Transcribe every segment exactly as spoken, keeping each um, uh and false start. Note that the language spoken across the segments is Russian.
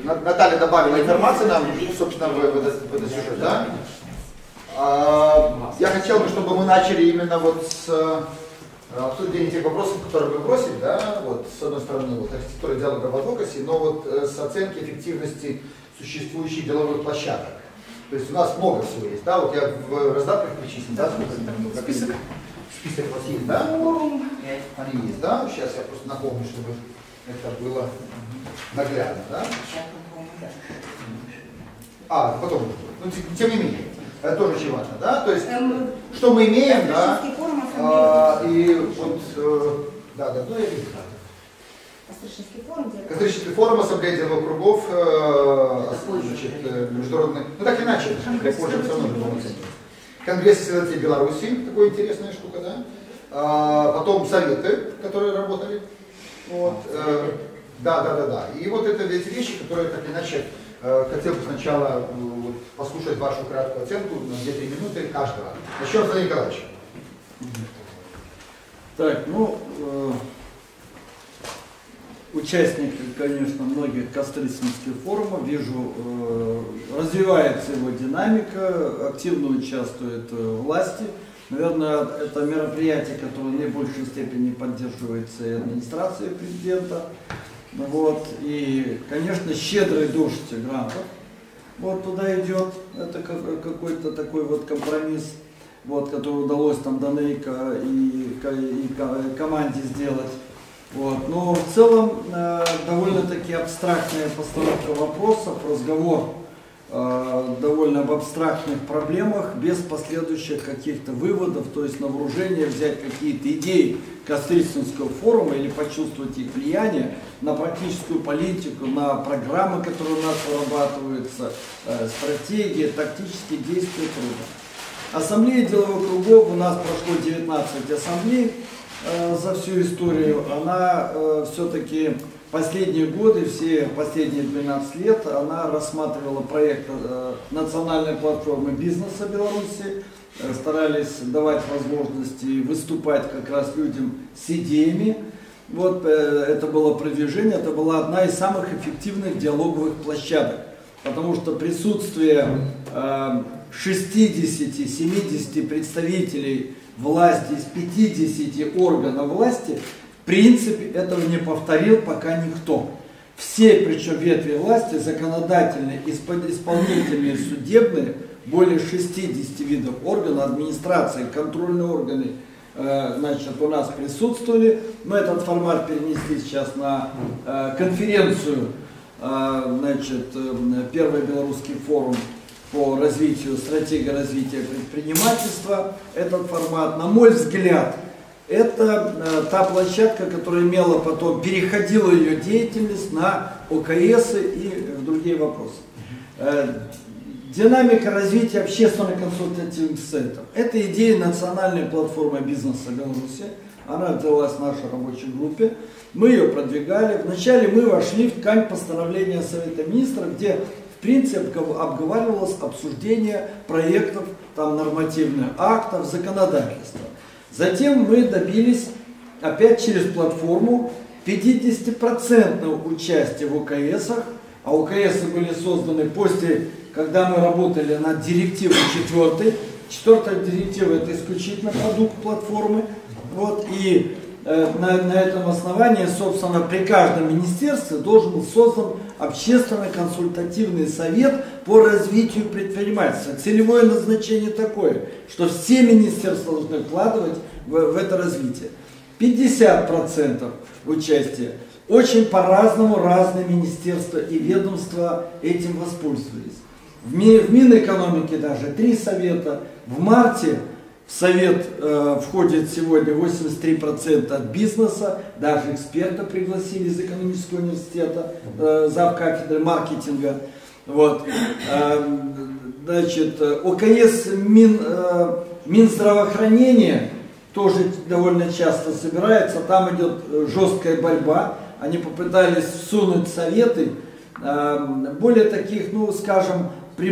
Наталья добавила информацию нам, собственно, в, в, этот, в этот сюжет, да? А, я хотел бы, чтобы мы начали именно вот с обсуждения тех вопросов, которые вы бросили, да, вот, с одной стороны, вот, архитектура диалога в адвокасе, но вот с оценки эффективности существующих деловых площадок. То есть у нас много всего есть, да, вот я в раздатках перечислил, да, сколько, список, список у вас есть, да? Они есть, да? Сейчас я просто напомню, чтобы это было наглядно, да? А, потом, ну, тем не менее, это тоже очень важно, да? То есть, эм, что мы имеем, да? Форум, а, и вот, э, да, да, ну я вижу, да. Кострический форум, Кострический форум, ассамблея деловых кругов, э, значит, э, международный, ну так иначе, позже все равно будем оценивать. Конгресс исследователей Беларуси, такая интересная штука, да? А, потом советы, которые работали. Вот, э, да, да, да, да. И вот это эти вещи, которые так иначе э, хотел бы сначала э, вот, послушать вашу краткую оценку на две-три минуты каждого. Начнем с Владимира Николаевича. Так, ну, э, участник, конечно, многих Кострических форумов, вижу, э, развивается его динамика, активно участвуют э, власти. Наверное, это мероприятие, которое в наибольшей степени поддерживается и администрацией президента. Вот. И, конечно, щедрый дождь грантов вот туда идет. Это какой-то такой вот компромисс, вот, который удалось там Данейко и, и команде сделать. Вот. Но в целом э, довольно-таки абстрактная постановка вопросов, разговор э, довольно об абстрактных проблемах, без последующих каких-то выводов, то есть на вооружение взять какие-то идеи Кострического форума или почувствовать их влияние на практическую политику, на программы, которые у нас вырабатываются, э, стратегии, тактические действия труда. Ассамблея деловых кругов, у нас прошло девятнадцать ассамблей э, за всю историю. Она э, все-таки последние годы, все последние двенадцать лет, она рассматривала проект э, национальной платформы бизнеса Беларуси, э, старались давать возможности выступать как раз людям с идеями. Вот э, это было продвижение, это была одна из самых эффективных диалоговых площадок, потому что присутствие э, шестидесяти-семидесяти представителей власти из пятидесяти органов власти, в принципе, этого не повторил пока никто. Все, причем ветви власти, законодательные, исполнительные, судебные, более шестидесяти видов органов, администрации, контрольные органы, э, значит, у нас присутствовали. Мы этот формат перенесли сейчас на э, конференцию, э, значит, э, первый белорусский форум по развитию, стратегии развития предпринимательства. Этот формат, на мой взгляд, это э, та площадка, которая имела потом, переходила ее деятельность на ОКС и в другие вопросы. Э, динамика развития общественно-консультативных центров. Это идея национальной платформы бизнеса Беларуси. Она взялась в нашей рабочей группе. Мы ее продвигали. Вначале мы вошли в ткань постановления Совета Министров, где в принципе обговаривалось обсуждение проектов, там, нормативных актов, законодательства. Затем мы добились, опять через платформу, пятидесятипроцентного участия в ОКСах, а ОКСы были созданы после, когда мы работали над директивой четвертой. Четвертая директива — это исключительно продукт платформы. Вот, и э, на, на этом основании, собственно, при каждом министерстве должен был создан общественно-консультативный совет по развитию предпринимательства. Целевое назначение такое, что все министерства должны вкладывать в, в это развитие. пятьдесят процентов участия. Очень по-разному разные министерства и ведомства этим воспользовались. В, Ми, в Минэкономике даже три совета. В марте в совет э, входит сегодня восемьдесят три процента от бизнеса, даже эксперта пригласили из экономического университета, э, завкафедры маркетинга. Вот. Э, значит, ОКС Мин, э, Минздравоохранения тоже довольно часто собирается, там идет жесткая борьба. Они попытались всунуть советы, э, более таких, ну скажем,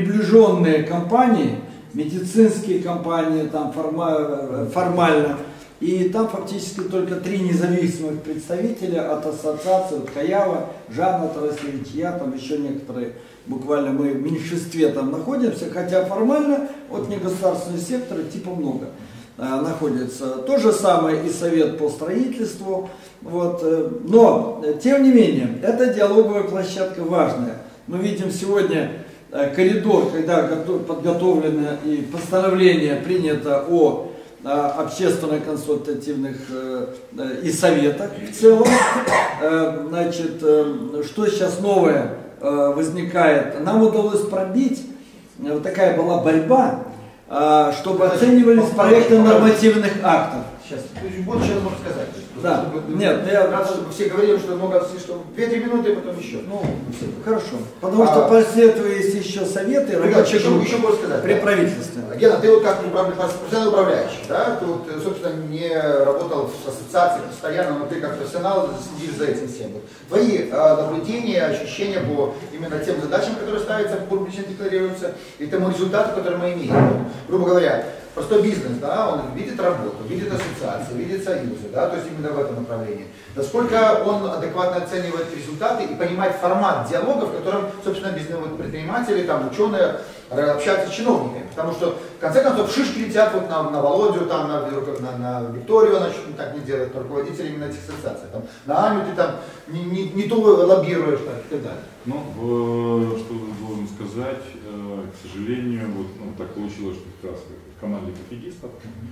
приближенные компании, медицинские компании там формально, формально И там фактически только три независимых представителя от ассоциации, вот Каява, Жанна Тарасевич, я, там еще некоторые, буквально мы в меньшинстве там находимся, хотя формально от негосударственного сектора типа много э, находится. То же самое и Совет по строительству. Вот, э, но, э, тем не менее, эта диалоговая площадка важная. Мы видим сегодня э, коридор, когда подготовлено и постановление принято о общественно-консультативных э, и советах в целом. Э, значит, э, что сейчас новое э, возникает? Нам удалось пробить, э, вот такая была борьба, э, чтобы оценивались проекты нормативных актов. Сейчас, вот сейчас можно сказать. Да. Чтобы, Нет, я... Раз, чтобы все говорили, что много, что две-три минуты, потом еще. Ну, хорошо. Потому что а, после этого есть еще советы, рабочие группы еще можно сказать, при да. правительстве. Гена, ты вот как профессиональный управляющий, да, ты вот, собственно, не работал в ассоциации постоянно, но ты как профессионал следишь за этим всем. Вот. Твои а, наблюдения, ощущения по именно тем задачам, которые ставятся, публично декларируются, и тому результату, который мы имеем. Вот, грубо говоря, простой бизнес, да, он видит работу, видит ассоциации, видит союзы, да, то есть именно в этом направлении. Насколько он адекватно оценивает результаты и понимает формат диалога, в котором, собственно, бизнес, вот, предприниматели, там, ученые общаются с чиновниками. Потому что, в конце концов, шишки летят вот на, на Володю, там, на, на, на Викторию, она чуть так не делает, руководители именно этих ассоциаций. Там, на Аню ты там не, не, не то лоббируешь, так, и так далее. Ну, э, что должен сказать, э, к сожалению, вот ну, так получилось, что как раз в команде пофигистов.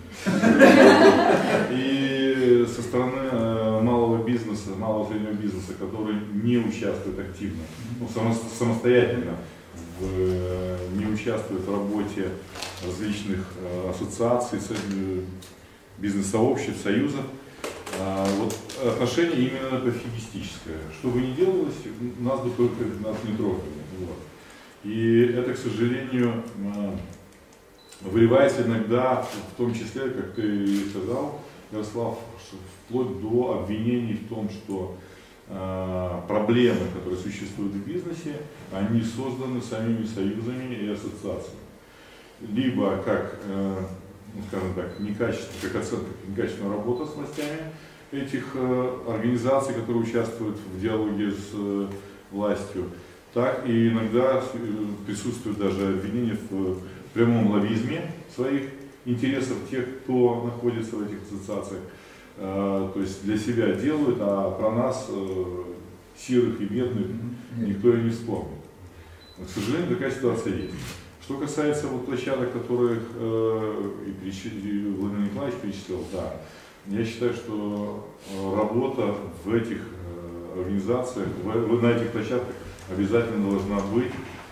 И со стороны э, малого бизнеса, малого среднего бизнеса, который не участвует активно, ну, само, самостоятельно, в, не участвует в работе различных э, ассоциаций, бизнес-сообществ, союзов. А, вот отношение именно пофигистическое. Что бы ни делалось, нас бы только нас не трогали. Вот. И это, к сожалению, выливается иногда, в том числе, как ты сказал, Ярослав, вплоть до обвинений в том, что э, проблемы, которые существуют в бизнесе, они созданы самими союзами и ассоциациями. Либо как, э, ну, скажем так, некачественная, как оценка некачественной работы с властями этих э, организаций, которые участвуют в диалоге с э, властью, так и иногда присутствует даже обвинение в прямом лоббизме своих интересов тех, кто находится в этих ассоциациях. Э, то есть для себя делают, а про нас, э, сирых и бедных, никто и не вспомнит. Но, к сожалению, такая ситуация есть. Что касается вот площадок, которых э, и Владимир Николаевич перечислил, да, я считаю, что работа в этих э, организациях, в, на этих площадках обязательно должна быть,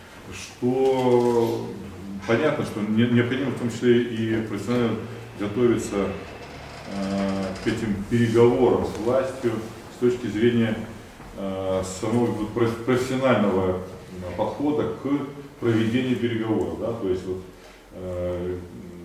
что понятно, что необходимо в том числе и профессионально готовиться э, к этим переговорам с властью с точки зрения э, самого вот, профессионального подхода к проведению переговоров. Да? То есть, вот, э,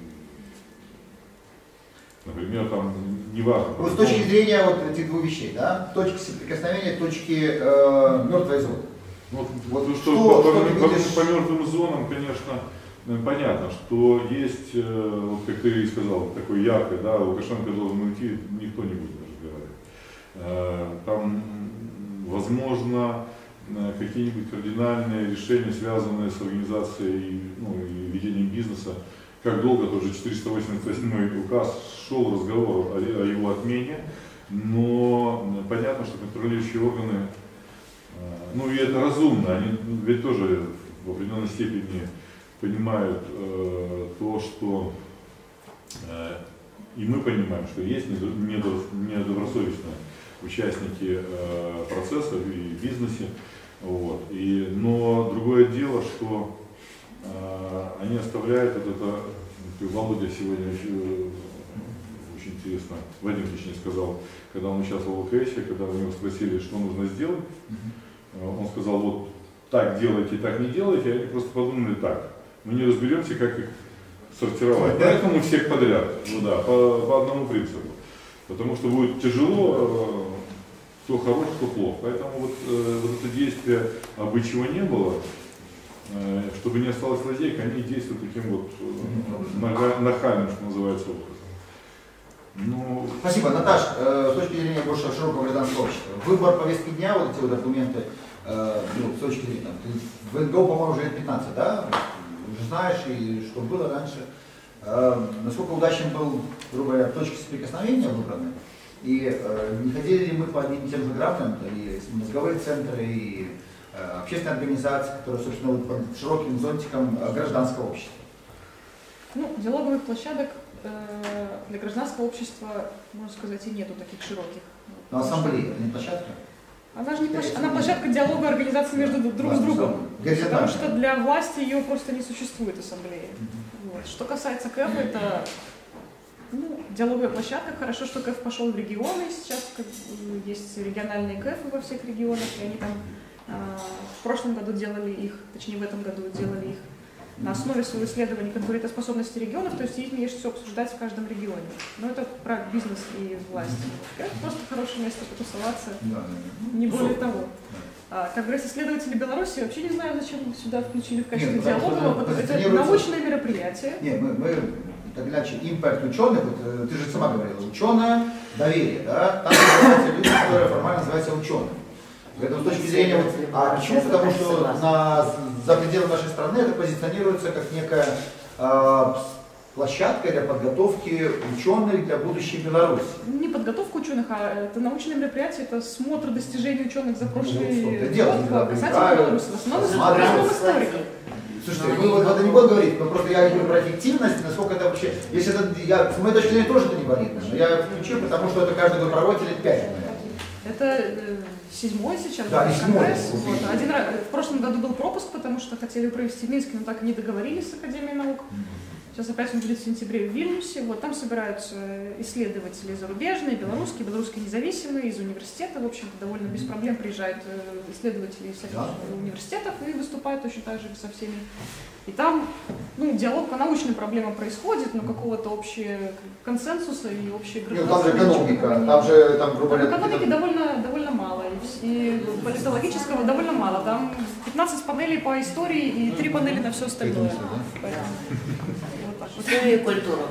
например, там неважно. Вот с точки зрения вот этих двух вещей, да, точки соприкосновения, точки э, мертвой зоны. Вот, вот что, что, по, что по, видишь... по, по мертвым зонам, конечно, понятно, что есть, э, вот как ты и сказал, такой яркий, да, Лукашенко должен уйти, никто не будет даже говорить. Э, там, возможно, какие-нибудь кардинальные решения, связанные с организацией, ну, и ведением бизнеса. Как долго тоже четыреста восемьдесят восьмой указ шел разговор о, о его отмене, но понятно, что контролирующие органы, ну и это разумно, они ведь тоже в определенной степени понимают э, то, что э, и мы понимаем, что есть недобросовестные участники э, процесса и в бизнесе. Вот. И, но другое дело, что э, они оставляют вот это, Володя сегодня очень, очень интересно, Вадим точнее сказал, когда он участвовал в ОКСе, когда у него спросили, что нужно сделать, mm-hmm. он сказал, вот так делайте, так не делайте, и они просто подумали так, мы не разберемся, как их сортировать, поэтому всех подряд, ну да, по, по одному принципу, потому что будет тяжело, кто хорош, кто плох. Поэтому вот, э, вот это действие, абы чего не было, э, чтобы не осталось лазейка, они действуют таким вот э, нахальным, что называется, образом. Ну, Спасибо, Наташ. Э, с точки зрения больше широкого гражданского общества, выбор повестки дня, вот эти вот документы, э, ну, с точки зрения, там, ты в эн гэ о, по-моему, уже лет пятнадцать, да? Уже знаешь, и что было раньше. Э, насколько удачен был, грубо говоря, точки соприкосновения выбраны? И э, не ходили ли мы по одним и тем же граблям, и мозговые центры, и э, общественные организации, которые, собственно, вот под широким зонтиком э, гражданского общества? Ну, диалоговых площадок э, для гражданского общества, можно сказать, и нету таких широких. Но ассамблея, это не площадка? Она же не площадка, она площадка диалога организаций между друг с другом. Потому что для власти ее просто не существует ассамблеи. Вот. Что касается КЭФ, это ну, диалоговая площадка. Хорошо, что КЭФ пошел в регионы. Сейчас как, есть региональные КЭФы во всех регионах, и они там э, в прошлом году делали их, точнее в этом году делали их на основе своего исследования конкурентоспособности регионов, то есть их есть все обсуждать в каждом регионе. Но это про бизнес и власть. Это просто хорошее место потусоваться, не более того. А, как говорят исследователи Беларуси, вообще не знаю, зачем сюда включили в качестве Нет, диалога, потому что это научное мероприятие. Нет, мы, мы так иначе, импакт ученых, вот, ты же сама говорила, ученое, доверие, да? Там называются люди, которые формально называются учеными. Поэтому с точки зрения, вот, а почему? Потому что на, за пределами нашей страны это позиционируется как некая э, площадка для подготовки ученых для будущей Беларуси. Не подготовка ученых, а это научное мероприятие, это смотр достижений ученых за прошлый ну, год дело, касательно Беларуси. В основном историков. Слушайте, мы вот это не будем говорить, но просто я говорю про эффективность, насколько это вообще, если это, я, с моей точки зрения тоже это не валидно, но я включил, потому что это каждый год проводит лет пять, наверное. Это э, седьмой сейчас, да, конгресс. Вот. Один раз, в прошлом году был пропуск, потому что хотели провести в Минске, но так и не договорились с Академией наук. Сейчас опять он будет в сентябре в Вильнюсе. Вот, там собираются исследователи зарубежные, белорусские, белорусские независимые, из университета. В общем-то, довольно без проблем приезжают исследователи из всяких да. университетов и выступают точно так же со всеми. И там ну, диалог по научным проблемам происходит, но какого-то общего консенсуса и общей гражданской... Там же экономика, там же, там, грубо говоря... Экономики довольно, довольно мало, и, и политологического довольно мало. Там пятнадцать панелей по истории и три панели на все остальное. Историю и культуру.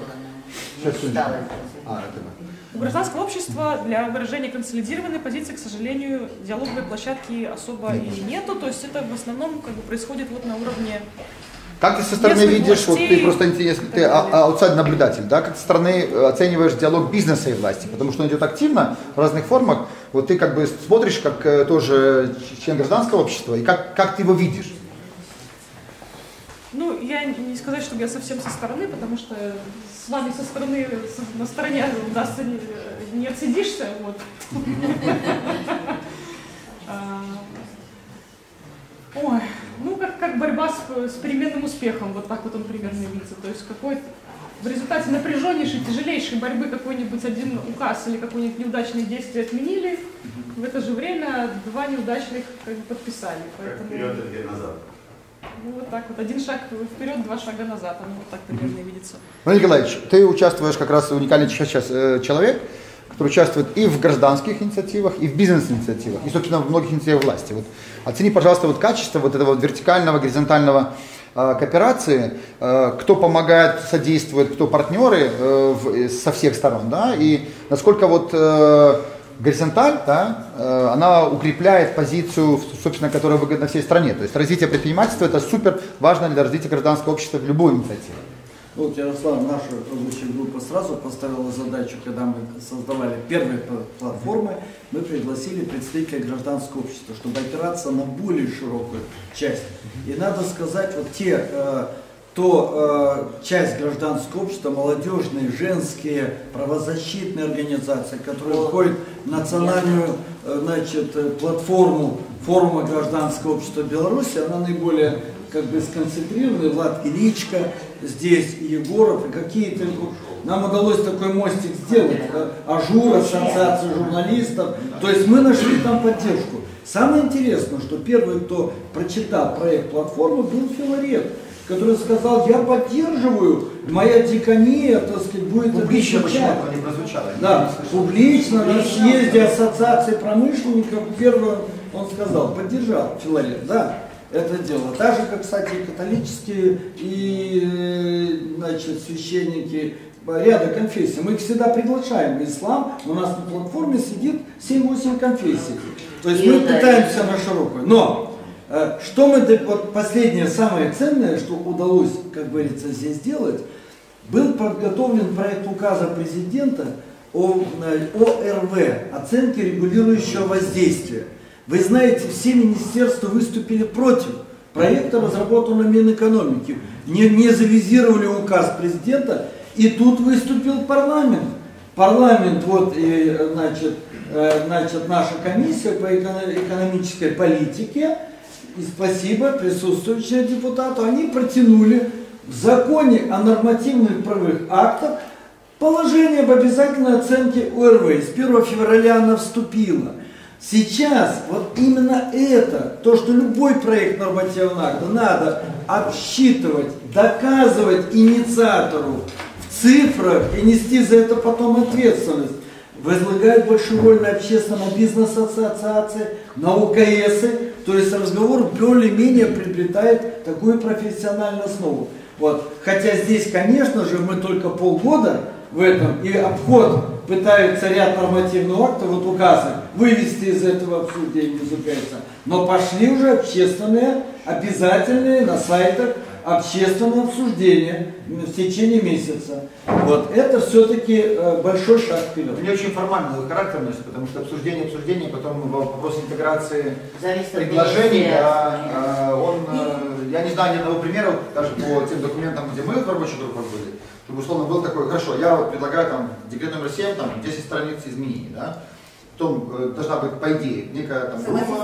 У гражданского общества для выражения консолидированной позиции, к сожалению, диалоговой площадки особо и нету. То есть это в основном как бы происходит вот на уровне... Как ты со стороны Если видишь, властей, вот ты просто интересно, ты аутсайд-наблюдатель, да, как со стороны оцениваешь диалог бизнеса и власти, потому что он идет активно в разных формах, вот ты как бы смотришь как тоже член гражданского общества, и как, как ты его видишь? Ну, я не сказать, что я совсем со стороны, потому что с вами со стороны, на стороне удастся не, не отсидишься, вот. Ой, ну как, как борьба с, с переменным успехом, вот так вот он примерно видится. То есть какой в результате напряженнейшей, тяжелейшей борьбы какой-нибудь один указ или какое-нибудь неудачное действие отменили, в это же время два неудачных как бы, подписали. Поэтому... Вперед и две назад. Ну вот так вот, один шаг вперед, два шага назад, оно вот так примерно видится. Ну, Николаевич, ты участвуешь как раз уникальный сейчас человек, который участвует и в гражданских инициативах, и в бизнес-инициативах, и, собственно, в многих инициативах власти. Вот оцени, пожалуйста, вот качество вот этого вот вертикального, горизонтального э, кооперации, э, кто помогает, содействует, кто партнеры э, в, со всех сторон, да, и насколько вот э, горизонталь, да, э, она укрепляет позицию, собственно, которая выгодна всей стране. То есть развитие предпринимательства это супер важно для развития гражданского общества в любой инициативе. Вот, Ярослав, наша рабочая группа сразу поставила задачу, когда мы создавали первые платформы, мы пригласили представителей гражданского общества, чтобы опираться на более широкую часть. И надо сказать, вот те, э, то э, часть гражданского общества, молодежные, женские, правозащитные организации, которые входят в национальную э, значит, платформу форума гражданского общества Беларуси, она наиболее как бы сконцентрированы, Влад Ильичко, здесь и Егоров, и какие-то... Нам удалось такой мостик сделать, да? Ажур, ассоциация журналистов, то есть мы нашли там поддержку. Самое интересное, что первый, кто прочитал проект платформы, был Филарет, который сказал, я поддерживаю, моя декания, так сказать, будет публично, почему это не прозвучало? Да, публично, на съезде ассоциации промышленников, первый он сказал, поддержал Филарет, да. Это дело. Так же, как, кстати, и католические, и, значит, священники, ряда конфессий. Мы их всегда приглашаем. Ислам, у нас на платформе сидит семь-восемь конфессий. То есть мы пытаемся на широкую. Но что мы, вот последнее, самое ценное, что удалось, как говорится, здесь сделать, был подготовлен проект указа президента о ОРВ, оценке регулирующего воздействия. Вы знаете, все министерства выступили против. Проекта разработан Минэкономики. Не, не завизировали указ президента, и тут выступил парламент. Парламент, вот, и, значит, значит, наша комиссия по экономической политике, и спасибо присутствующим депутату, они протянули в законе о нормативных правовых актах положение об обязательной оценке ОРВ. С первого февраля она вступила. Сейчас вот именно это, то, что любой проект нормативного акта надо обсчитывать, доказывать инициатору в цифрах и нести за это потом ответственность, возлагает большую роль на общественные бизнес-ассоциации, на УКСы, то есть разговор более-менее приобретает такую профессиональную основу. Вот. Хотя здесь, конечно же, мы только полгода в этом, и обход пытаются ряд нормативных актов, вот указы, вывести из этого обсуждения, изучается. Но пошли уже общественные, обязательные на сайтах общественные обсуждения в течение месяца. Вот. Это все-таки большой шаг вперед. Не очень формального характера носит, потому что обсуждение, обсуждение, потом вопрос интеграции предложений, да, он, я не знаю ни одного примера, даже по тем документам, где мы в рабочей группе были, чтобы условно был такой, хорошо, я вот предлагаю там декрет номер семь, там десять страниц изменений, да, потом э, должна быть, по идее, некая там группа,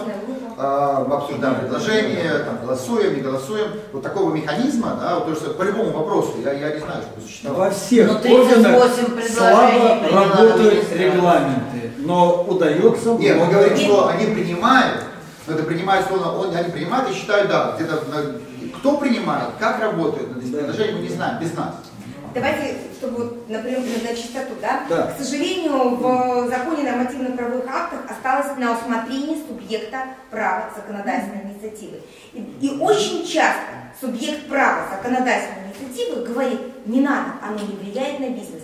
э, мы обсуждаем предложения, там, голосуем, не голосуем, вот такого механизма, да, вот, то, что по любому вопросу, я, я не знаю, что существовало. Во всех органах слабо работают регламенты, но удается... Нет, мы говорим, что они принимают, но это принимают, словно он, они принимают и считают, да, где-то, кто принимает, как работают над этим предложением, мы не знаем, без нас. Давайте, чтобы, например, на чистоту, да? Да. К сожалению, в законе о нормативно-правовых актах осталось на усмотрение субъекта права законодательной инициативы. И, и очень часто субъект права законодательной инициативы говорит, не надо, оно не влияет на бизнес.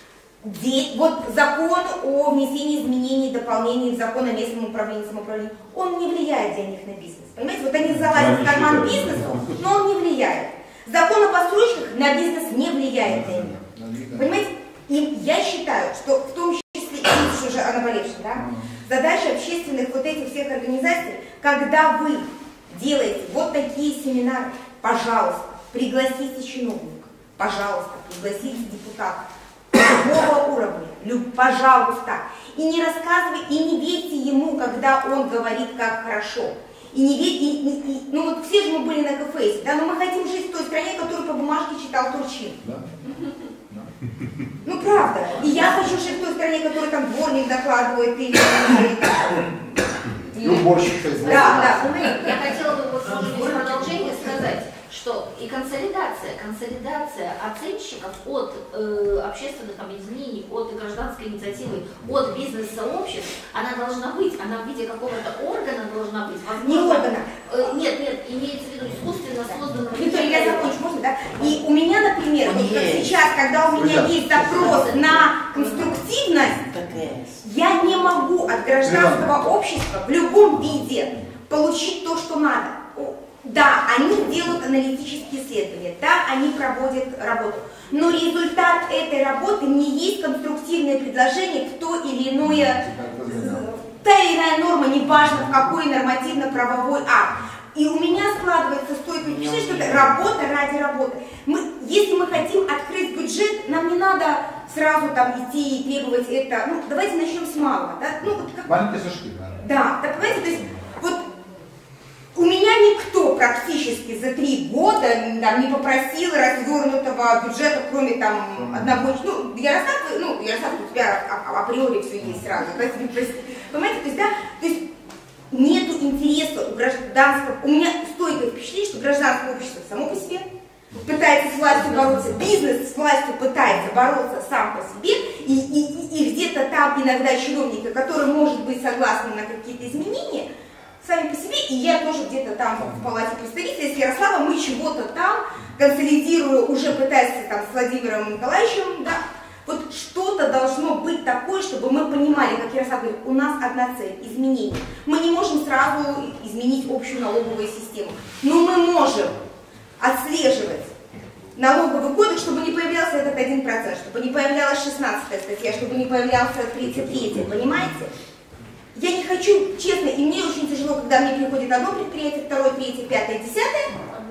Где, вот закон о внесении изменений, дополнений в закон о местном управлении и самоуправлении, он не влияет для них на бизнес. Понимаете, вот они залазят в карман бизнесу, но он не влияет. Закон о постройках на бизнес не влияет на них. Понимаете? И я считаю, что в том числе, и уже о наболевшем, да, задача общественных вот этих всех организаций, когда вы делаете вот такие семинары, пожалуйста, пригласите чиновников, пожалуйста, пригласите депутатов любого уровня, пожалуйста, и не рассказывайте, и не верьте ему, когда он говорит, как хорошо. И не верь, и, и, и, ну вот все же мы были на КФС, да, но мы хотим жить в той стране, которую по бумажке читал Турчин. Да. Ну правда. И я хочу жить в той стране, которую там дворник докладывает, или... И уборщик. Да, да. Я хотела бы вот в продолжение сказать, что и консолидация, консолидация оценщиков от э, общественных объединений, от гражданской инициативы, от бизнес-сообществ, она должна быть, она в виде какого-то органа должна быть. Возможно, не органа. Э, нет, нет, имеется в виду искусственно созданного. Виктория, я закончу, можно, да? И у меня, например, вот как сейчас, когда у меня есть запрос на конструктивность, я не могу от гражданского общества в любом виде получить то, что надо. Да, они делают аналитические исследования, да, они проводят работу, но результат этой работы не есть конструктивное предложение в то или иное, та или иная норма, неважно в какой нормативно-правовой акт. И у меня складывается стойкое впечатление, что это работа ради работы. Мы, если мы хотим открыть бюджет, нам не надо сразу там идти и требовать это. Ну, давайте начнем с малого. Да? Ну, вот как... Маленькие шажки, да. Да, так понимаете, то есть вот у меня никто практически за три года там, не попросил развернутого бюджета, кроме там одного, ну, Ярослав, ну, Ярослав, у тебя а, априори все есть сразу, понимаете, то есть, да, то есть нету интереса у гражданского, у меня стойкое впечатление, что гражданское общество само по себе пытается с властью бороться, бизнес с властью пытается бороться сам по себе, и, и, и где-то там иногда чиновники, которые, может быть, согласны на какие-то изменения, сами по себе, и я тоже где-то там в палате представителей с Ярославом, мы чего-то там, консолидируя, уже пытаясь там с Владимиром Николаевичем, да, Вот что-то должно быть такое, чтобы мы понимали, как Ярослав говорит, у нас одна цель – изменение. Мы не можем сразу изменить общую налоговую систему, но мы можем отслеживать налоговый кодекс, чтобы не появлялся этот один процент, чтобы не появлялась шестнадцатая статья, чтобы не появлялся тридцать третья, понимаете? Я не хочу, честно, и мне очень тяжело, когда мне приходит одно предприятие, второе, третье, пятое, десятое,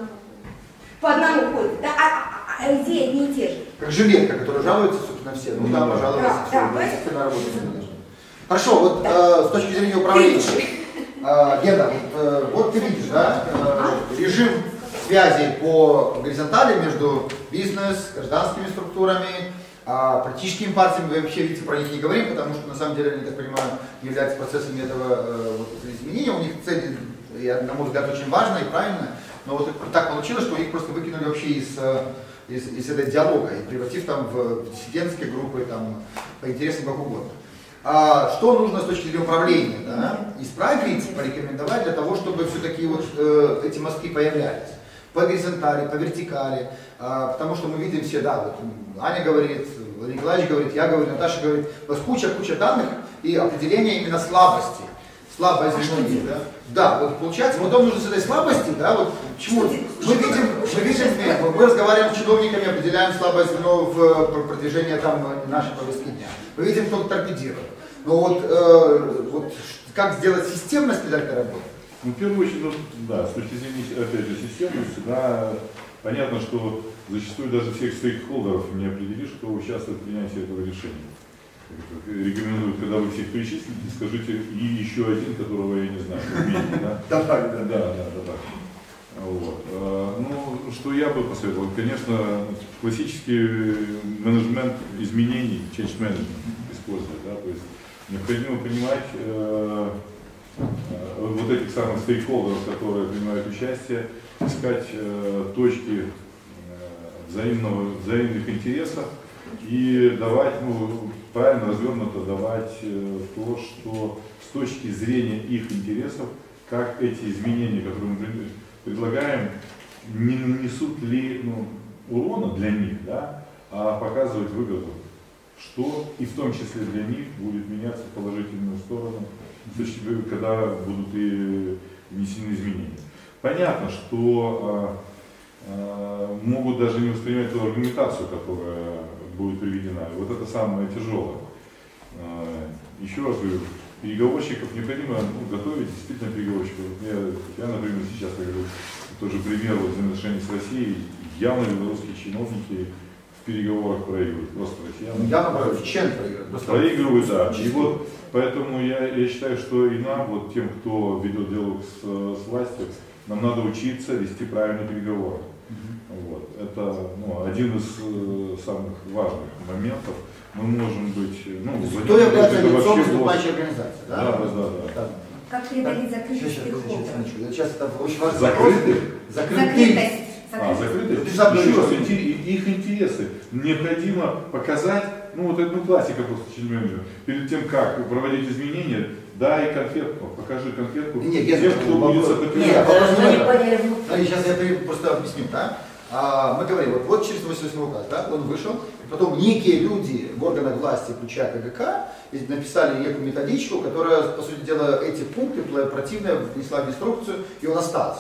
по одному ходит, да, а, а, а идеи одни и те же. Как жилетка, которая жалуется, собственно, все. Ну да, пожалуйста, да, все, да, на работу. Хорошо, вот да. э, с точки зрения управления, э, Гена, вот, э, вот ты видишь, да, э, режим связи по горизонтали между бизнес, гражданскими структурами, а политическими партиями, вы вообще, видите, про них не говорим, потому что, на самом деле, они, так понимаю, не являются процессами этого э, вот, изменения. У них цель, я, на мой взгляд, очень важная и правильная, но вот так получилось, что их просто выкинули вообще из, из, из этого диалога, и превратив там в диссидентские группы, там, по интересам как угодно. А что нужно с точки зрения управления, да? Исправить, порекомендовать для того, чтобы все-таки вот э, эти мостки появлялись? По горизонтали, по вертикали, а, потому что мы видим все, да, вот Аня говорит, Владимир Николаевич говорит, я говорю, Наташа говорит, у нас куча-куча данных и определение именно слабости. Слабое звено есть, да? Да, вот получается, потом нужно с этой слабости, да, вот почему мы видим, мы видим, мы разговариваем с чиновниками, определяем слабое звено в продвижении там нашей повестки дня. Мы видим, кто торпедирует. Но вот, э, вот как сделать системность для этой работы? Ну, в первую очередь, да, с точки зрения, опять же, системности, да, понятно, что зачастую даже всех стейкхолдеров не определишь, кто участвует в принятии этого решения. Рекомендуют, когда вы всех перечислите, скажите и еще один, которого я не знаю, умеете, да? Добавить, да. Да, да, добавить. Вот. Ну, что я бы посоветовал, конечно, классический менеджмент изменений, change management использовать, да, то есть необходимо понимать э, вот этих самых стейкхолдеров, которые принимают участие, искать э, точки э, взаимного, взаимных интересов и давать, ну, правильно развернуто давать э, то, что с точки зрения их интересов, как эти изменения, которые мы предлагаем, не нанесут ли, ну, урона для них, да, а показывать выгоду, что и в том числе для них будет меняться в положительную сторону, когда будут и внесены изменения. Понятно, что э, э, могут даже не воспринимать ту аргументацию, которая будет приведена. И вот это самое тяжелое. Э, еще раз говорю, переговорщиков необходимо, ну, готовить, действительно переговорщиков. Я, я, например, сейчас я говорю, тоже пример вот, взаимоотношений с Россией, явно белорусские чиновники в переговорах проигрывают, просто россияне. Явно проигрывают, чем проигрывают? Проигрывают, да. И вот поэтому я, я считаю, что и нам, вот тем, кто ведет диалог с, с властью, нам надо учиться вести правильные переговоры. Mm-hmm. Вот. Это, ну, один из э, самых важных моментов. Мы можем быть, ну, кто является лицом выступающей организации, да? Да, да, да. да. Как преодолеть закрытость стейкхолдеров? Сейчас это очень важно. Закрытый? Закрытость. А, закрытые? Еще раз, их интересы необходимо показать, ну вот это, ну, классика просто менеджера. Перед тем, как проводить изменения, дай конфетку, покажи конфетку нет, тем, кто будет сопротивляться. Нет, вопрос не в этом. Сейчас я просто объясню, да? А, мы говорим, вот, вот четыреста восемьдесят восьмой указ, да, он вышел, потом некие люди в органах власти, включая КГК, написали некую методичку, которая, по сути дела, эти пункты противно внесла в инструкцию, и он остался.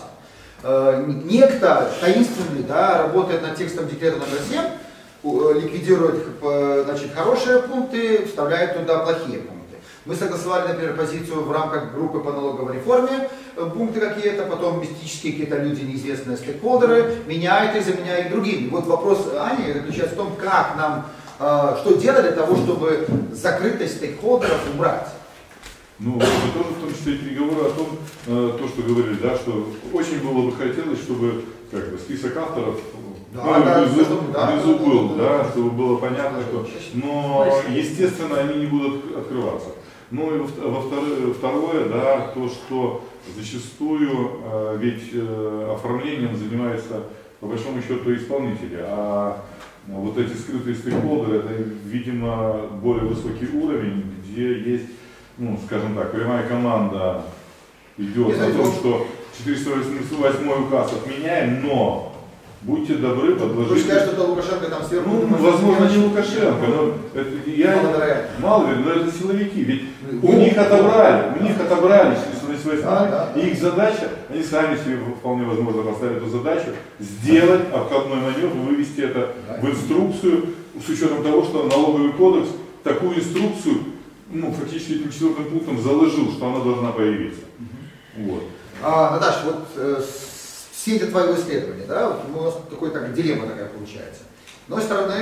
Некто таинственный, да, работает над текстом декрета номер семь, ликвидирует, значит, хорошие пункты, вставляет туда плохие пункты. Мы согласовали, например, позицию в рамках группы по налоговой реформе, пункты какие-то, потом мистические какие-то люди, неизвестные стейкхолдеры, меняют и заменяют другими. Вот вопрос Ани заключается в том, как нам, что делать для того, чтобы закрытость стейкхолдеров убрать. Ну, это тоже в том числе переговоры о том, э, то, что говорили, да, что очень было бы хотелось, чтобы как бы, список авторов да, ну, да, внизу, да, внизу да, был, да, да, да, чтобы было понятно, что. Но, естественно, они не будут открываться. Ну и во второе, второе, да, то, что зачастую э, ведь э, оформлением занимается по большому счету исполнители, а вот эти скрытые стейкхолдеры, это, видимо, более высокий уровень, где есть, ну, скажем так, прямая команда идет о том, что четыреста восемьдесят восьмой указ отменяем, но будьте добры, Вы подложите. скажете, что это Лукашенко там сверху. Ну, думает, возможно, что не Лукашенко, но это, я, Мало мало ли, но это силовики, ведь Ну, у них отобрали, у них отобрали численность своей Да, страны, да, да. и их задача, они сами себе вполне возможно поставили эту задачу, сделать обходной маневр, вывести это Да. в инструкцию, с учетом того, что налоговый кодекс такую инструкцию, ну, фактически этим четвертым пунктом заложил, что она должна появиться. Вот. А, Наташа, вот э, с- все эти твои исследования, да, вот у нас такой так, дилемма такая получается. С одной стороны,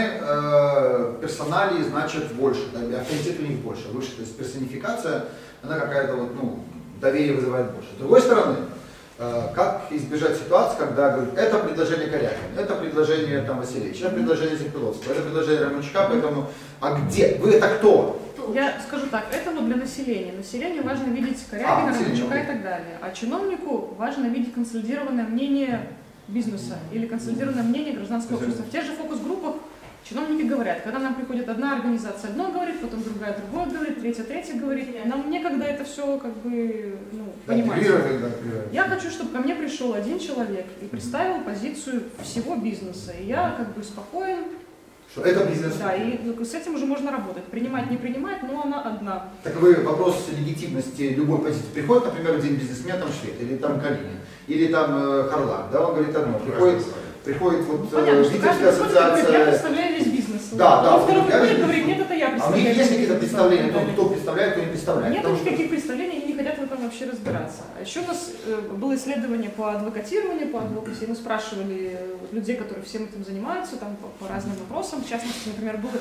э, персоналии значит больше, да, и авторитет у них больше, выше, то есть персонификация, она какая-то вот, ну, доверие вызывает больше. С другой стороны, э, как избежать ситуации, когда говорят, это предложение Корякина, это предложение там Васильевича, это предложение Запиловского, это предложение Романчука, поэтому, а где? Вы это кто? Я скажу так, это вот для населения. Населению важно видеть А, Корякина, население, Романчука окей. и так далее. А чиновнику важно видеть консолидированное мнение бизнеса или консолидированное мнение гражданского общества. В тех же фокус-группах чиновники говорят, когда нам приходит одна организация одно говорит, потом другая другое говорит, третья третья говорит, нам некогда это все как бы ну, понимать. Интегрировать, да, интегрировать. Я хочу, чтобы ко мне пришел один человек и представил позицию всего бизнеса. И я как бы спокоен. Что это бизнес. Да, и ну, с этим уже можно работать. Принимать, не принимать, но она одна. Так вы вопрос легитимности любой позиции. Приходит, например, один бизнесмен, там Швед, или там Калинин, или там э, Харлак, да, он говорит одно. Приходит, приходит вот Ну, понятно, э, что Витебская каждый приходит и говорит, я ассоциация. представляю весь бизнес. Да, да, А второй вот я приходит и вижу. говорит, нет, это я А у представляю. них есть какие-то бизнес, представления, и так кто, далее. кто представляет, кто не представляет? Нет Потому что- никаких представлений, они не хотят в этом вообще разбираться. А еще у нас э, было исследование по адвокатированию, по адвокации. Мы спрашивали э, вот людей, которые всем этим занимаются, там по, по разным вопросам. В частности, например, было,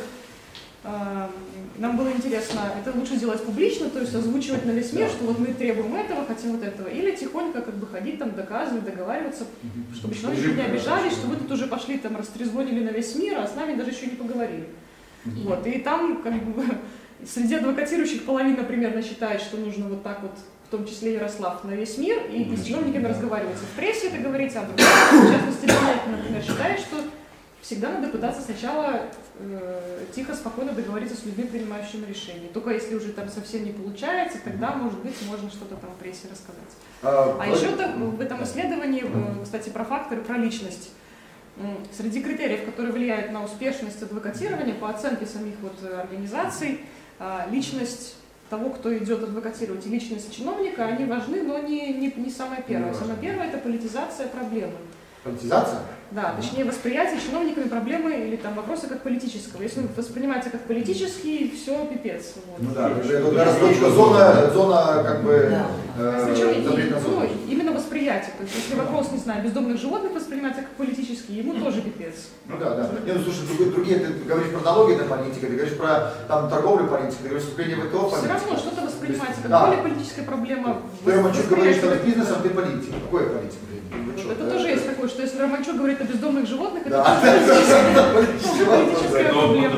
э, нам было интересно, это лучше делать публично, то есть озвучивать на весь мир, что вот мы требуем этого, хотим вот этого. Или тихонько как бы ходить там, доказывать, договариваться, чтобы чиновники не обижались, что вы тут уже пошли там растрезвонили на весь мир, а с нами даже еще не поговорили. Вот, и там как бы среди адвокатирующих половина примерно считает, что нужно вот так вот, в том числе Ярослав, на весь мир, и, и с чиновниками разговаривать. И в прессе это говорится, а другая, в частности, Леонид, например, считает, что всегда надо пытаться сначала э, тихо, спокойно договориться с людьми, принимающими решения. Только если уже там совсем не получается, тогда, может быть, можно что-то там в прессе рассказать. А, А еще в этом исследовании, э, кстати, про факторы, про личность. Среди критериев, которые влияют на успешность адвокатирования, по оценке самих вот организаций, личность того, кто идет адвокатировать, и личность чиновника, они важны, но не, не, не самое первое. Самое первое – это политизация проблемы. Политизация? Да, точнее восприятие чиновниками проблемы или там вопроса как политического. Если воспринимается как политический, все пипец. Вот. Ну да, это вот раздочка, зона, зона как бы э, Причем запретная и- зона. ну, именно восприятие. То есть, если вопрос, не знаю, бездомных животных воспринимается как политический, ему тоже пипец. Ну да, да. Не, ну слушай, другие, другие, ты говоришь про налоги, это политика, ты говоришь про там, торговлю политики, ты говоришь вступление в ВТО Все политика. равно что-то воспринимается как Да. более политическая проблема. Ты, Романчук, говоришь, что Восприятие с бизнесом, ты политик. Какой политик? Блин, вы как- чё, Это да? тоже есть такое, что если Романчук говорит о бездомных животных, это Да, тоже это политическая политическая проблема.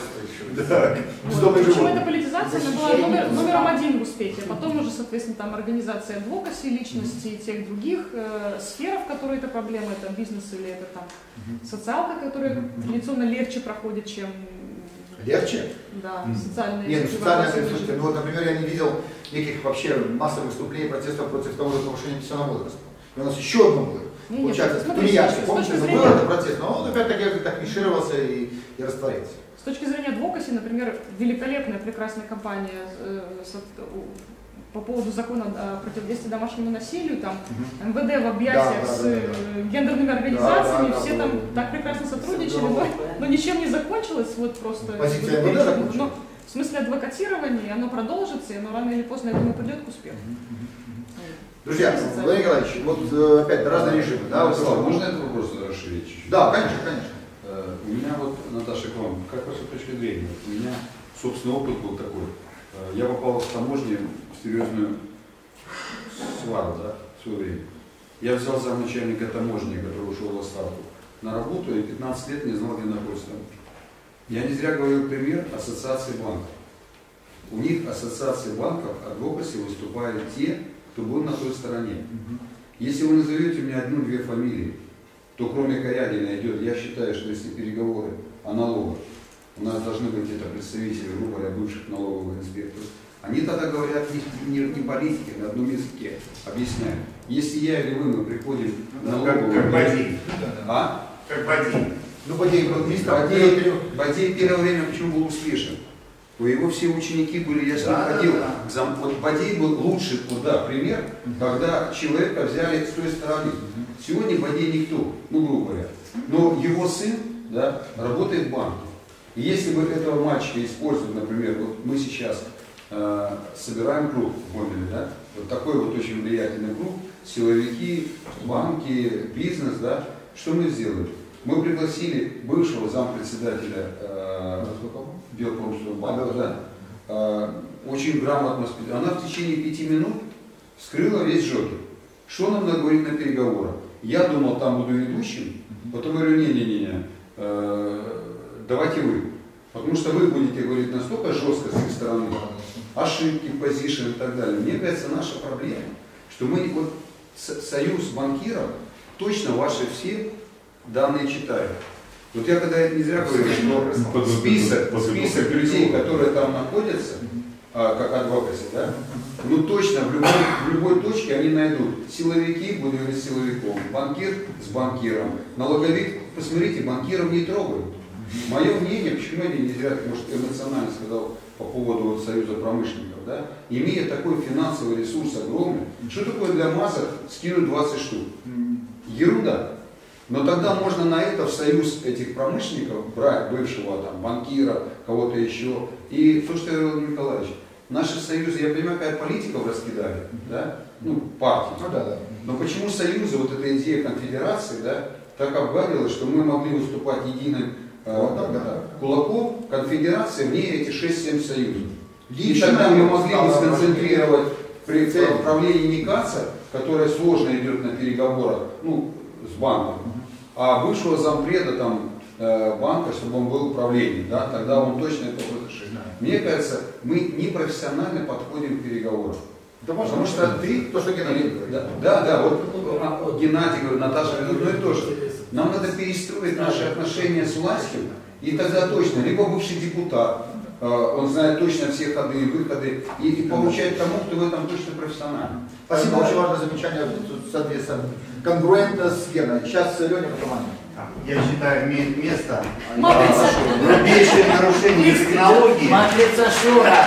Да, Вот. бездомные Причем животные. эта политизация она была номер, номером один в успехе. Потом уже, соответственно, там организация адвокаси, личности и тех других э, сфер, в которые эта проблема, это бизнес или это там социалка, которая традиционно легче проходит, чем Легче? да, социальные Нет, ну вопросы. социальная присутствие. Ну вот, например, я не видел никаких вообще массовых выступлений, протестов против того же повышения пенсионного возраста. И у нас еще одно было. Не, не, Получается, смотри, тунеядцы, с помните, точки был зрения- этот протест, но он опять-таки так нишировался и, и растворился. С точки зрения адвокаси, например, великолепная, прекрасная кампания э, с- у- по поводу закона о противодействии домашнему насилию, там эм вэ дэ в объятиях Да, да, с да, э, гендерными организациями, Да, да, все да, там да. так прекрасно сотрудничали, но, но ничем не закончилось, вот просто. Позиция вот, эм вэ дэ закончилась? но в смысле адвокатирования, оно продолжится, и оно рано или поздно, я думаю, придет к успеху. Друзья, Владимир Николаевич, вот э, опять разные режимы. Да, вот, Ярослав, можно этот вопрос расширить чуть-чуть? Да, конечно, конечно. Э, У меня вот, Наташа, к вам, как ваша точка зрения? У меня собственный опыт был такой. Э, Я попал с таможни в серьезную свару, да, в свое время. Я взял замначальника таможни, который ушел в отставку, на работу, и пятнадцать лет не знал, где находится таможня. Я не зря говорил пример ассоциации банков. У них ассоциации банков, адвокаси выступают те, кто был на той стороне. Если вы назовете мне одну-две фамилии, то кроме Корягина идет, я считаю, что если переговоры о налогах, у нас должны быть это представители, грубо говоря, бывших налоговых инспекторов. Они тогда говорят не, не, не политики, на одном языке объясняют. Если я или вы, мы приходим на налоговую... Как Бадей. А? Как Бадей. Ну, Бадей был министр. Бадей, Бадей первое время почему был успешен? У его все ученики были, я с ним да, ходил. да, да. Вот Бадей был лучший, да, пример, когда человека взяли с той стороны. Сегодня Бадей никто, ну, грубо говоря. Но его сын, да, работает в банке. И если бы этого мальчика использовать, например, вот мы сейчас э, собираем круг в Гомеле, да, вот такой вот очень влиятельный круг, силовики, банки, бизнес, да, что мы сделали? Мы пригласили бывшего зампредседателя э, Белпромстройбанка, да, э, очень грамотно, она в течение пяти минут вскрыла весь Джокер. Что нам надо говорить на переговорах? Я думал, там буду ведущим, потом говорю, не-не-не, э, давайте вы. Потому что вы будете говорить настолько жестко с их стороны, ошибки, позишн и так далее. Мне кажется, наша проблема, что мы, вот, союз банкиров, точно ваши все данные читают. Вот я когда не зря говорю, что список, список людей, которые там находятся, а, как адвокаты, да, ну точно в любой, в любой точке они найдут силовики, буду говорить силовиком, банкир с банкиром, налоговик, посмотрите, банкиров не трогают. Мое мнение, почему я не зря, может, эмоционально сказал по поводу вот, союза промышленников, да, имея такой финансовый ресурс огромный, что такое для масок скинуть двадцать штук? Ерунда. Но тогда можно на это в союз этих промышленников брать бывшего там, банкира, кого-то еще. И то, что я говорил Николаевич, наши союзы, я понимаю, какая политиков раскидали, да, ну, партии. Ну, да, да. Но почему союзы, вот эта идея конфедерации, да, так обгадилась, что мы могли выступать единым э, Вот, да, да. кулаком, конфедерация, в ней эти шесть-семь союзов. И Лично тогда мы я могли бы стал сконцентрировать при управлении НИКАЦа, которое сложно идет на переговорах, ну, с банком, а бывшего зампреда там, э, банка, чтобы он был управлением, да, тогда он точно это вытащит. Мне кажется, мы непрофессионально подходим к переговорам. Да, Потому что ты, то, что Геннадий говорит. да, да, да, вот а, Геннадий говорит, Наташа, ну и тоже. Нам надо перестроить наши отношения с властью, и тогда точно, либо бывший депутат, э, он знает точно все ходы и выходы, и, и получает тому, кто в этом точно профессионально. Спасибо, очень важное замечание, соответственно, конгруентно с Геной. Сейчас Леня, потом Аня. Я считаю, имеет место Матрица. грубейшее нарушение технологии. Матрица Шура.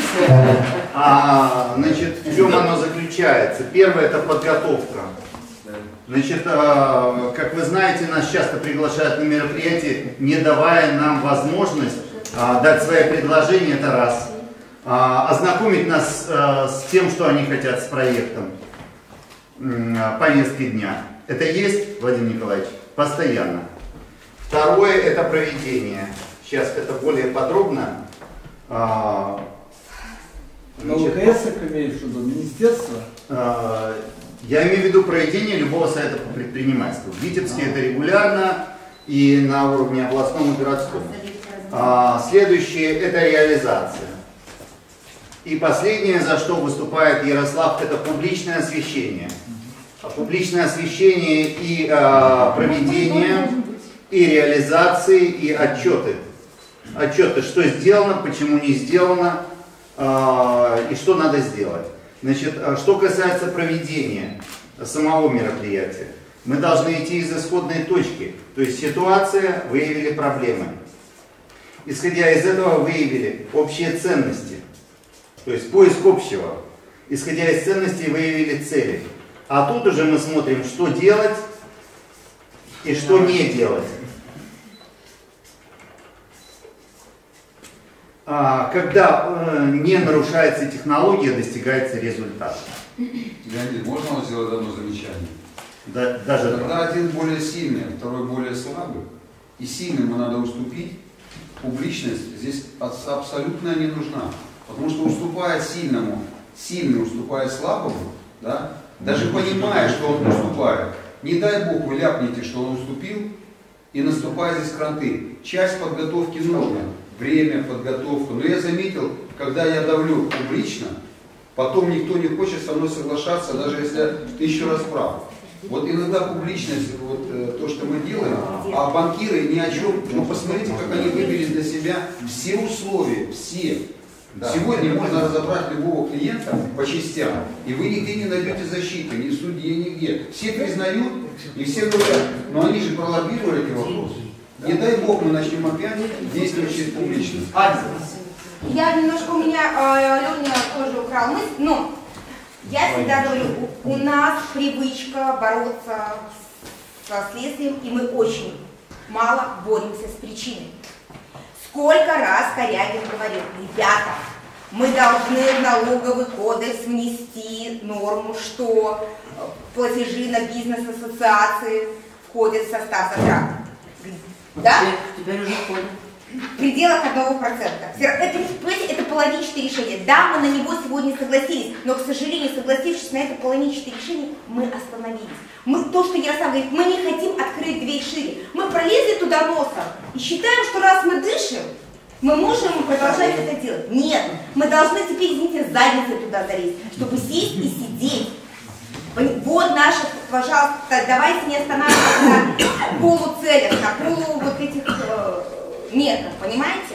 А, значит, в чем оно заключается? Первое – это подготовка. Значит, а, как вы знаете, нас часто приглашают на мероприятия, не давая нам возможность а, дать свои предложения, это раз. А, ознакомить нас а, с тем, что они хотят с проектом а, повестки дня. Это есть, Владимир Николаевич? Постоянно. Второе – это проведение. Сейчас это более подробно. А, На УКС имеешь в виду, министерство? а, я имею в виду проведение любого совета по предпринимательству. В Витебске это регулярно и на уровне областном и городском. А, следующее – это реализация. И последнее, за что выступает Ярослав, это публичное освещение. Публичное освещение и а, проведение, и реализации, и отчеты. Отчеты, что сделано, почему не сделано, а, и что надо сделать. Значит, что касается проведения самого мероприятия, мы должны идти из исходной точки. То есть ситуация, выявили проблемы. Исходя из этого выявили общие ценности. То есть поиск общего. Исходя из ценностей выявили цели. А тут уже мы смотрим, что делать и что не делать. А, когда э, не нарушается технология, достигается результат. Леонид, можно вам сделать одно замечание? Да, даже Когда один более сильный, а второй более слабый, и сильному надо уступить, публичность здесь абсолютно не нужна. Потому что уступая сильному, сильный уступая слабому, да, даже понимая, что он уступает, не дай Бог вы ляпните, что он уступил, и наступая здесь кранты. Часть подготовки нужна, время, подготовку. Но я заметил, когда я давлю публично, потом никто не хочет со мной соглашаться, даже если я тысячу раз прав. Вот иногда публичность, вот э, то, что мы делаем, а банкиры ни о чем. Ну посмотрите, как они выбили для себя все условия, все. Да. Сегодня можно разобрать любого клиента по частям, и вы нигде не найдете защиты, ни в суде, нигде. Все признают, и все говорят, но они же пролоббировали эти вопросы. Не дай бог мы начнем опять действовать через публичность. Я немножко, у меня э, Леня тоже украл мысль, но я всегда говорю, у, у нас привычка бороться со следствием, и мы очень мало боремся с причиной. Сколько раз Корягин говорил, ребята, мы должны в налоговый кодекс внести норму, что платежи на бизнес-ассоциации входят в состав затрат. Да? Теперь уже входит. В пределах одного процента. Это, это половинчатое решение. Да, мы на него сегодня согласились, но, к сожалению, согласившись на это половинчатое решение, мы остановились. Мы, то, что Ярослав говорит, мы не хотим открыть дверь шире. Мы пролезли туда носом и считаем, что раз мы дышим, мы можем продолжать это делать. Нет, мы должны теперь, извините, задницей туда залезть, чтобы сесть и сидеть. Вот наша, пожалуйста, давайте не останавливаться на полуцелях, на полу вот этих э, метров, понимаете?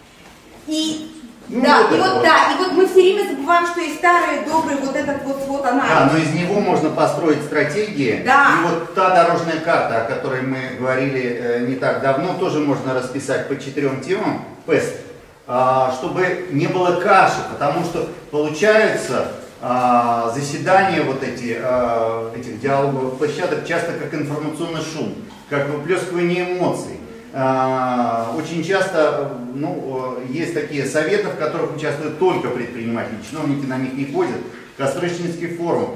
И ну, да, вот и вот, вот да, и вот мы все время забываем, что есть старый, добрый вот этот вот вот анализ. Да, но из него можно построить стратегии. Да. И вот та дорожная карта, о которой мы говорили э, не так давно, тоже можно расписать по четырем темам, пэст, э, чтобы не было каши, потому что получается э, заседания вот эти, э, этих диалоговых площадок часто как информационный шум, как выплескивание эмоций. Очень часто ну, есть такие советы, в которых участвуют только предприниматели, чиновники на них не ходят. Кострычницкий форум.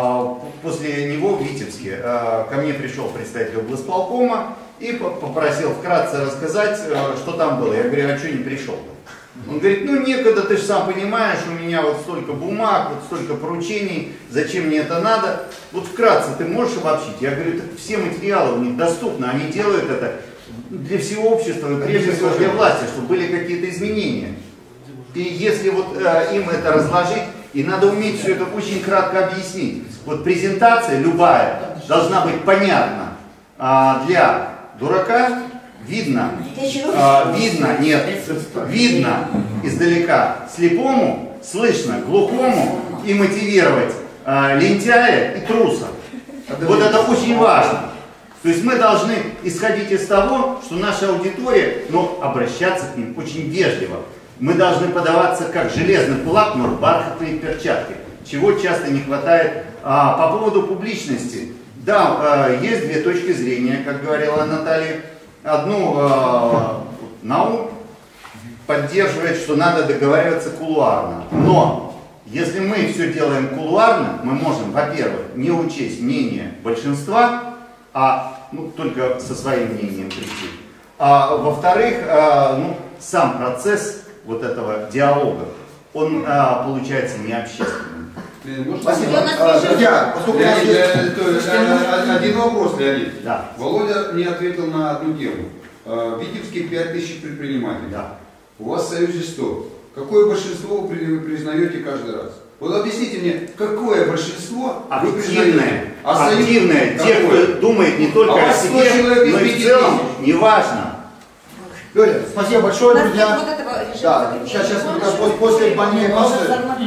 После него в Витебске ко мне пришел представитель облсполкома и попросил вкратце рассказать, что там было. Я говорю, а что не пришел? Он говорит, ну некогда, ты же сам понимаешь, у меня вот столько бумаг, вот столько поручений, зачем мне это надо? Вот вкратце ты можешь обобщить? Я говорю, так все материалы у них доступны, они делают это для всего общества и прежде всего для власти, чтобы были какие-то изменения. И если вот э, им это разложить, и надо уметь все это очень кратко объяснить. Вот презентация любая должна быть понятна а, для дурака, видно, а, видно, нет, видно издалека слепому, слышно глухому и мотивировать а, лентяя и труса. Вот это очень важно. То есть мы должны исходить из того, что наша аудитория, но обращаться к ним очень вежливо. Мы должны подаваться как железный кулак, но в бархатные перчатки, чего часто не хватает. А, по поводу публичности. Да, а, есть две точки зрения, как говорила Наталья. Одну а, Наум поддерживает, что надо договариваться кулуарно. Но если мы все делаем кулуарно, мы можем, во-первых, не учесть мнение большинства, а ну, только со своим мнением прийти. А во-вторых, а, ну, сам процесс вот этого диалога, он а, получается необщественным. Спасибо. Друзья, поскольку Леонид, один вопрос, Леонид. Да. Володя не ответил на одну тему. В Витебске пять тысяч предпринимателей. Да. У вас в Союзе сто. Какое большинство вы признаете каждый раз? Вот объясните мне, какое большинство вы признаете? А активное, те, кто думает не только а о себе, но и в целом, неважно. Леня, спасибо большое, друзья. Вот этого режима Да, сейчас, сейчас мы как бы после больной паузы.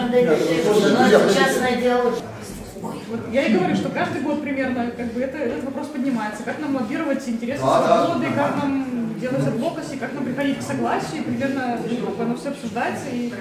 Частная идеология. Вот я и говорю, что каждый год примерно как бы это, этот вопрос поднимается. Как нам лоббировать интересы Да, свободы, да, как нам делать адвокаси, как нам приходить к согласию, примерно оно все обсуждается. И,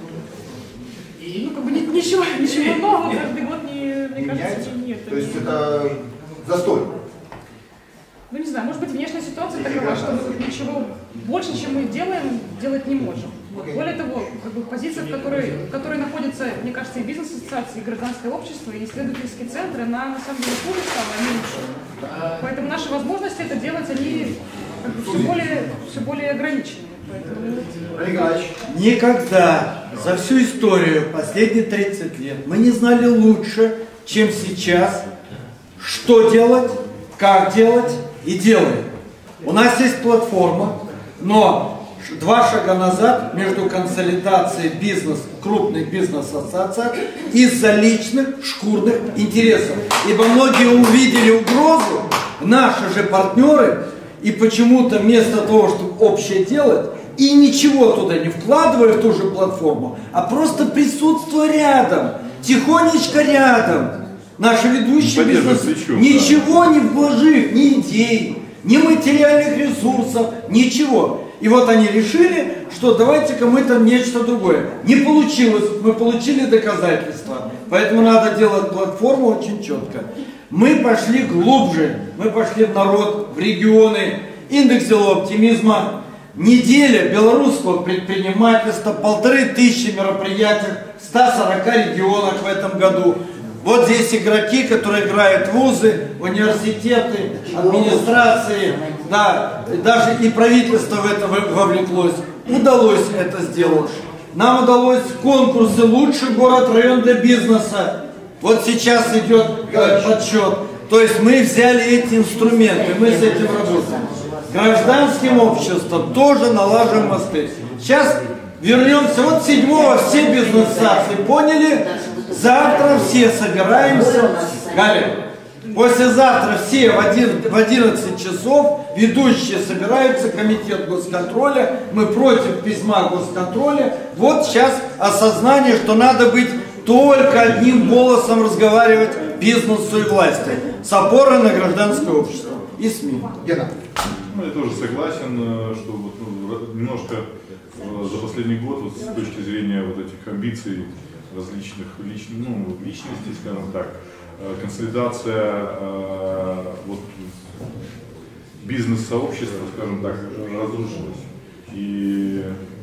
ну, как бы ничего, ничего нового каждый год, не, мне кажется, нет. То есть это застой. Ну, не знаю, может быть, внешняя ситуация такова, что мы ничего больше, чем мы делаем, делать не можем. Вот. Более того, как бы позиция, в которой, в которой находится, мне кажется, и бизнес-ассоциации, и гражданское общество, и исследовательские центры, она на самом деле хуже стала, а не лучше. Поэтому наши возможности это делать, они как бы, все, более, все более ограничены. Поэтому... Никогда за всю историю, последние тридцать лет, мы не знали лучше, чем сейчас, что делать, как делать и делаем. У нас есть платформа, но два шага назад между консолидацией бизнес, крупных бизнес-ассоциаций из-за личных шкурных интересов. Ибо многие увидели угрозу, наши же партнеры, и почему-то вместо того, чтобы общее делать, и ничего туда не вкладывая в ту же платформу, а просто присутствуя рядом, тихонечко рядом. Наши ведущие бизнес, ничего не вложив, ни идей, ни материальных ресурсов, ничего. И вот они решили, что давайте-ка мы там нечто другое. Не получилось, мы получили доказательства. Поэтому надо делать платформу очень четко. Мы пошли глубже, мы пошли в народ, в регионы. Индекс делового оптимизма. Неделя белорусского предпринимательства, полторы тысячи мероприятий в ста сорока регионах в этом году. Вот здесь игроки, которые играют вузы, университеты, администрации, да, даже и правительство в это вовлеклось. Удалось это сделать. Нам удалось конкурсы «Лучший город, район для бизнеса». Вот сейчас идет подсчет. То есть мы взяли эти инструменты, мы с этим работаем. Гражданским обществом тоже налаживаем мосты. Сейчас вернемся. Вот седьмого все бизнес-ассоциации поняли. Завтра все собираемся. Галя, послезавтра все в одиннадцать часов ведущие собираются, комитет госконтроля. Мы против письма госконтроля. Вот сейчас осознание, что надо быть только одним голосом разговаривать бизнесу и власти. С опорой на гражданское общество и СМИ. Гена. Ну, я тоже согласен, что вот, ну, немножко за последний год вот, с точки зрения вот этих амбиций различных лич, ну, личностей, скажем так, консолидация вот, бизнес-сообщества, скажем так, разрушилась. И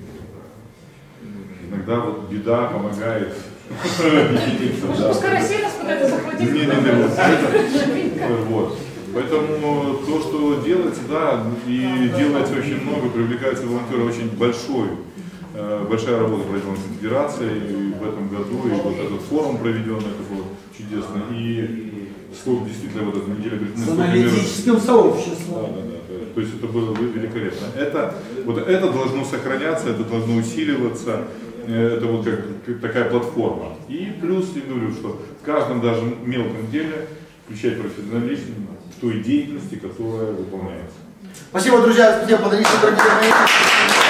иногда вот беда помогает объединиться. Пускай Россия нас пытается захватить. Не, не, не, вот. Поэтому то, что делается, да, и делается очень много, привлекаются волонтеры, очень большой, большая работа проделана с Федерацией в этом году, и вот этот форум проведенный, это было чудесно, и сколько действительно вот эта неделя... С аналитическим сообществом. Да, да, да, то есть это было великолепно. Это, вот это должно сохраняться, это должно усиливаться, это вот как такая платформа. И плюс, я говорю, что в каждом даже мелком деле включать профессионализм в той деятельности, которая выполняется. Спасибо, друзья, спасибо, подавите, дорогие мои.